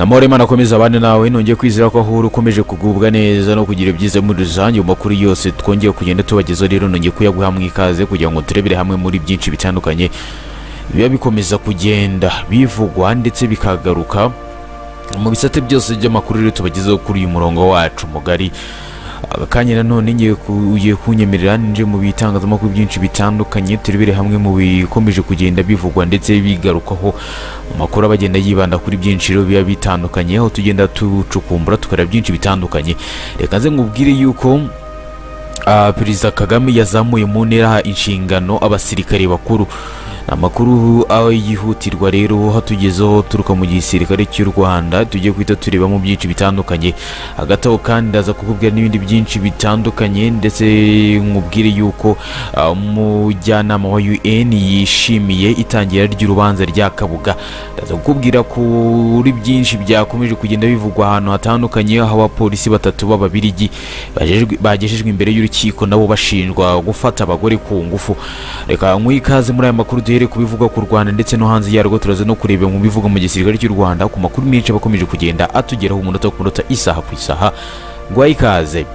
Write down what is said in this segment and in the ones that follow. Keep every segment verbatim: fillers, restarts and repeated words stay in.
Amore Imana akomeza abane nawe nongeye kwizera ko aho ukomeje kugubwa neza no kugira ibyiza muri rusange mu makuru yose twongeye kugenda tubagezo rero nongeye kuyaguha mwikaze kugira ngo turebere hamwe muri byinshi bitandukanye biba bikomeza kugenda bivugwa ndetse bikagaruka mu bisate byose by'amakuru rero tubagezeho kuri uyu murongo wacu mugari. Kanya nanone ngiye kuye kunyemerera nje mu bitangazamakuru byinshi bitandukanye turebere hamwe mu bikomeje kugenda bivugwa ndetse bigarukaho makuru abagenda yibanda kuri byinshi rero biba bitandukanye aho tugenda tucukumbura tukara byinshi bitandukanye. Reka nze ngubwire yuko uh, Perezida Kagame yazamuye mu ntera inshingano abasirikare bakuru. Amakuru aho yihutirwa rero hatugezeho turuka mu gisirikare cy'u Rwanda tugiye kwita tureba mu byinshi bitandukanye agataho kandi ndaza kukubwira n'ibindi byinshi bitandukanye ndetse nkubwire yuko umujyanama wa U N yishimiye itangira ry'urubanza rya Kabuga. Ndaza kukubwira kuri byinshi byakomeje kugenda bivugwa ahantu hatandukanye aho abapolisi batatu b'ababirigi bagejejwe imbere y'urukiko nabo bashinjwa gufata abagore ku ngufu. Reka mwikaze muri aya makuru duhere kubivuga ku Rwanda ndetse no hanze yarwo turaza no kureba mu bivuga mu gisirikare cy'u Rwanda ku makuru menshi bakomeje kugenda atugeraho umunota ku munota isaha ku isaha. Ngwa ikaze.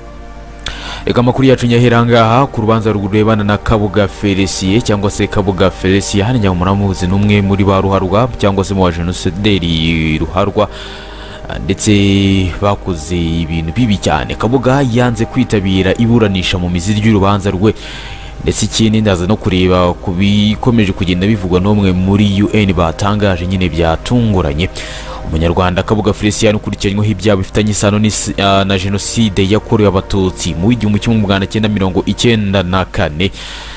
Eka makuru yacu nyaherangaha ku rubanza rurebana na Kabuga Felicien cyangwa se Kabuga Felicien hano nyamuramuzi numwe muri ba ruharwa cyangwa se mu wa genocideri ruharwa ndetse bakoze ibintu bibi cyane. Kabuga yanze kwitabira iburanisha mu mizi ry'urubanza rwe ndetse ikindi ndaza no kureba kubikomeje kugenda bivugwa n'umwe muri U N batangaje nyine byatunguranye. Umunyarwanda Kabuga Felicien ukurikiranyweho ibyaha bifitanye isano uh, na genocide yakorewe abatutsi mu igihumbi kimwe magana cyenda mirongo icyenda na kane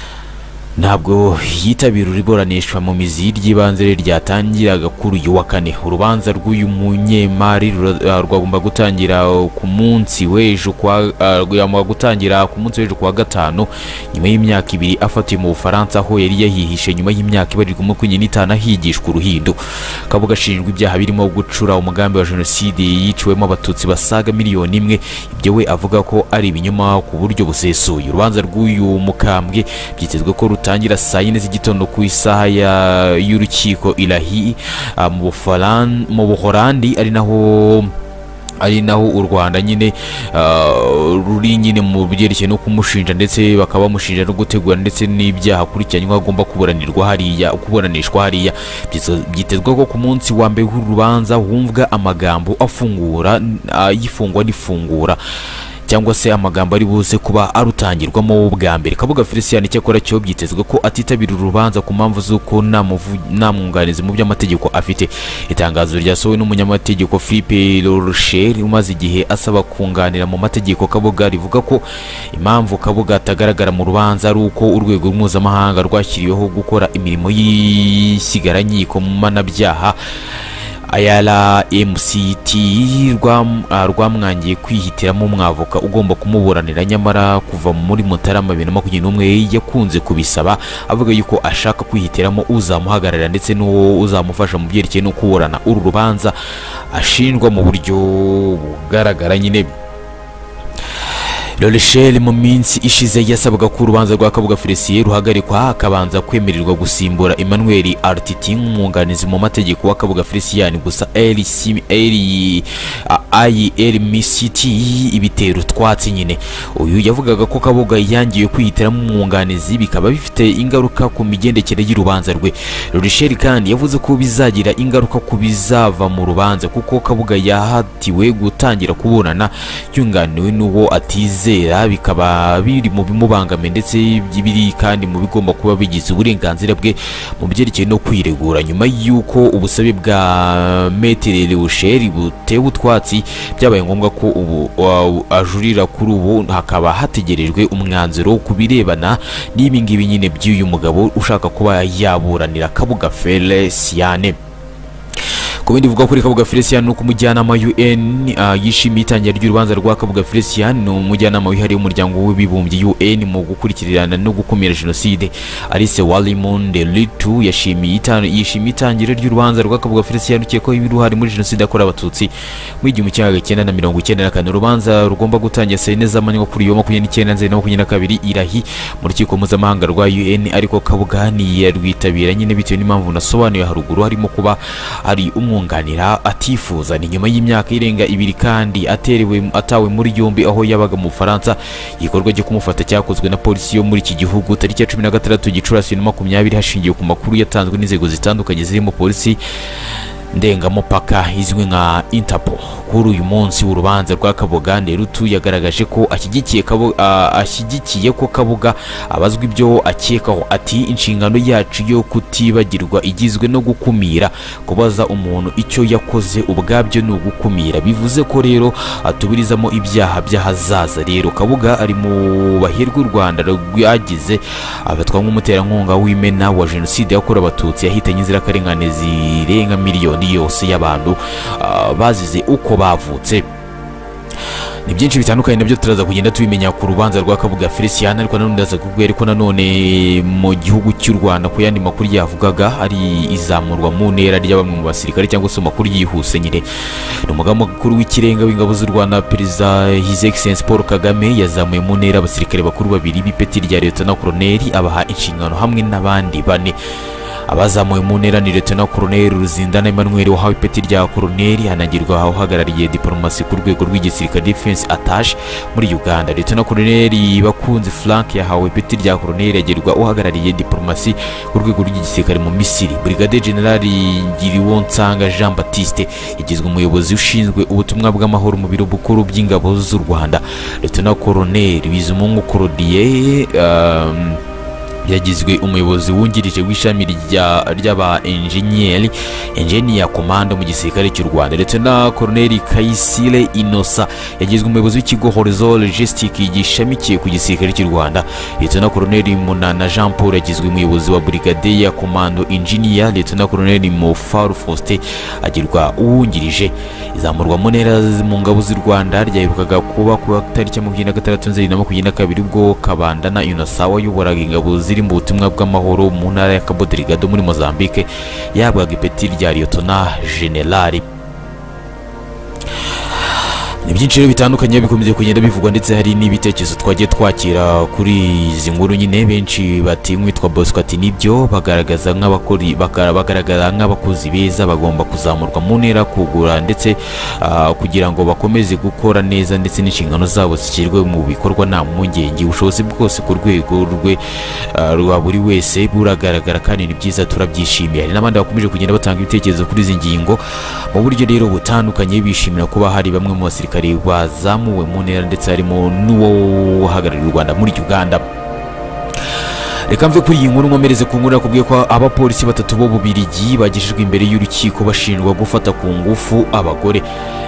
ntabwo yitabira uriburanishwa mu mizi ry'ibanze ryatangiraga kuri uyu wa kane. Urubanza rw'uyu munyemari rwagomba gutangira ku munsi w'ejo kwa uh, gutangira ku munsi w'ejo kwa gatanu nyuma y'imyaka ibiri afatiye mu Bufaransa aho yari yahihishe nyuma y'imyaka ibarirwa makumyabiri n'itanu higishwa uruhindo. Kabuga ashinjwa ibyaha birimo gucura umugambi wa genocide yiciwemo abatutsi basaga miliyoni imwe, ibyo we avuga ko ari ibinyoma ku buryo busesuye. Urubanza rw'uyu mukambwe byitezwe ko tangira saa yine z'igitondo ku isaha y'urukiko Ilahi uh, mu Bufaran mu Buholandi ari naho ari naho u Rwanda nyine uh, ruri nyine mu byerekeye no kumushinja ndetse bakaba bamushinja no gutegura ndetse n'ibyaha kurikiranywa agomba kuburanirwa hariya kuburanishwa hariya. Byitezwe ko ku munsi wa mbere w'urubanza wumvwa amagambo afungura uh, yifungwa n'ifungura cyangwa se amagambo ari buze kuba arutangirwamo bwa mbere. Kabuga Felicien cyakora cyo byitezwe ko atitabira urubanza ku mpamvu z'uko nta mwunganizi mu by'amategeko afite. Itangazo ryasohowe n'umunyamategeko Philippe Rocher umaze igihe asaba kunganira mu mategeko Kabuga rivuga ko impamvu Kabuga atagaragara mu rubanza ari uko urwego mpuzamahanga rwashyiriweho gukora imirimo y'isigaranyiko mu manabyaha ayala M C T rwamwangiye kwihitiramo umwavoka ugomba kumuburanira, nyamara kuva muri Mutarama bibiri na makumyabiri n'umwe yakunze kubisaba avuga yuko ashaka kwihitiramo uzamuhagararira ndetse n'uwo uzamufasha mu byerekeye no kuburana uru rubanza ashinjwa mu buryo bugaragara nyine. Rocher mu minsi ishize yasabaga ko urubanza rwa Kabuga Felicien ruhagarikwa akabanza kwemererwa gusimbura Emmanuel Artiti nk'umwunganizi mu mategeko wa Kabuga Felicien, gusa L C I L M C T ibitero twatsi nyine. Uyu yavugaga ko Kabuga yangiye kwihitiramo umwunganizi bikaba bifite ingaruka ku migendekere y'urubanza rwe. Rocher kandi yavuze ko bizagira ingaruka ku bizava mu rubanza kuko Kabuga yahatiwe gutangira kuburana yunganiwe n'uwo atize bikaba biri mu bimubangame ndetse biri kandi mu bigomba kuba bigize uburenganzira bwe mu byerekeye no kwiregura. Nyuma y'uko ubusabe bwa Maître Rocher butewe utwatsi byabaye ngombwa ko ubu ajurira kuri ubu hakaba hategerejwe umwanzuro ku birebana n'ibi ngibi nyine by'uyu mugabo ushaka kuba yaburanira Kabuga Felicien. Ku bindi bivuga kuri Kabuga Felicien nuko umujyanama U N uh, yishimiye itangira ry'urubanza rwa Kabuga Felicien no umujyanama wihariye umuryango w'ibibumbye U N mu gukurikirana no gukumira genocide Alice Walimonde Litu yashimiye itano yishimiye itangira ry'urubanza rwa Kabuga Felicien ukekwaho ibiruhari muri genocide yakorewe abatutsi mu igihumbi kimwe cyenda na mirongo icyenda na kane. Urubanza rugomba gutangira saa yine z'amanywa kuri yo makumyabiri n'icyenda nzeri na makumyabiri na kabiri Irahi mu rukiko mpuzamahanga rwa U N, ariko Kabuga ntiyarwitabira nyine bitewe n'impamvu nasobanuye haruguru harimo kuba ari umwe umwunganira atifuza. Ni nyuma y'imyaka irenga ibiri kandi aterewe atawe muri yombi aho yabaga mu Faransa. Igikorwa cyo kumufata cyakozwe na polisi yo muri iki gihugu tariki ya cumi na gatandatu Gicurasi makumyabiri hashingiwe ku makuru yatanzwe n'inzego zitandukanye zirimo polisi ndengamupaka izwi nka Interpol. Kuri uyu munsi w'urubanza rwa Kabuga, Nderutu yagaragaje ko ashyigikiye ashyigikiye ko Kabuga abazwa ibyo akekaho. Ati inshingano yacu yo kutibagirwa igizwe no gukumira. Kubaza umuntu icyo yakoze ubwabyo ni ugukumira, bivuze ko rero atubirizamo ibyaha by'ahazaza. Rero Kabuga ari mu bahirwa u Rwanda rwagize abatwa nk'umuterankunga w'imena wa jenoside yakorewe abatutsi yahitanye inzirakarengane zirenga miliyoni yose y'abantu uh, bazize uko bavutse. Ni byinshi bitandukanye nabyo turaza kugenda tubimenya ku rubanza rwa Kabuga Feliciana, ariko nanone ndaza kubwira ko nanone mu gihugu cy'u Rwanda ku yandi makuru yavugaga ari izamurwa mu ntera ry'abamwe mu basirikare cyangwa se makuru yihuse nyine. Umugaba mukuru w'ikirenga w'ingabo z'u Rwanda Perezida His Excellency Paul Kagame yazamuye mu ntera abasirikare bakuru babiri b'ipeti rya Lieutenant Colonel abaha inshingano hamwe n'abandi bane. Abazamuwe mu ntera ni Lieutenant Colonel Ruzindana Emmanuel wahawe ipeti rya Colonel, hanagirwa uhagarariye diplomasi ku rwego rw'igisirikare Defense Attache muri Uganda. Lieutenant Colonel Bakunzi Frank yahawe ipeti rya Colonel, agirwa uhagarariye diplomasi ku rwego rw'igisirikare mu Misiri. Brigadier General Ngiriwonsanga Jean Baptiste yagizwe umuyobozi ushinzwe ubutumwa bw'amahoro mu biro bukuru by'ingabo z'u Rwanda. Lieutenant Colonel Bizimungu Claudie um, yagizwe umuyobozi wungirije w'ishami ry'aba engineer engineer command mu gisirikare cy'u Rwanda. Ndetse na Colonel Kayisire Inosa yagizwe umuyobozi w'ikigo Horizon Logistique gishamikiye ku gisirikare cy'u Rwanda. Ndetse na Colonel Munana Jean Paul yagizwe umuyobozi wa Brigade ya Commando Engineer. Ndetse na Colonel Mofaru Faustin agirwa uwungirije. Izamurwa mu ntera mu ngabo z'u Rwanda ryaherukaga kuba ku tariki ya makumyabiri na gatandatu Nzeri na makumyabiri na kabiri ubwo Kabandana Inosa wayoboraga ingabo ziri mu butumwa bw'amahoro mu ntara ya Cabo Delgado muri Mozambique yahabwaga ipeti rya Lieutenant General. Ni byinshi rero bitandukanye bikomeye kugenda bivugwa, ndetse hari n'ibitekerezo twagiye twakira kuri izi nkuru nyine. Benshi bati mwitwa Bosco ati nibyo bagaragaza nk'abakori bagaragara nk'abakozi beza bagomba kuzamurwa mu ntera kugura ndetse uh, kugira ngo bakomeze gukora neza ndetse n'inshingano zabo zishyirwe mu bikorwa nta mpungenge. Ubushobozi bwose ku rwego rwe uh, rwa buri wese buragaragara kandi ni byiza turabyishimiye. Hari n'abandi bakomeje kugenda batanga ibitekerezo kuri izi ngingo mu buryo rero butandukanye, bishimira kuba hari bamwe mu basirikare bazamuwe mu ntera ndetse harimo n'uwo uhagarariye u Rwanda muri Uganda. Reka mve kuri iyi nkuru nkomereze ku nkuru yakubwiye ko abapolisi batatu bo Bubiligi bagejejwe imbere y'urukiko bashinjwa gufata ku ngufu abagore.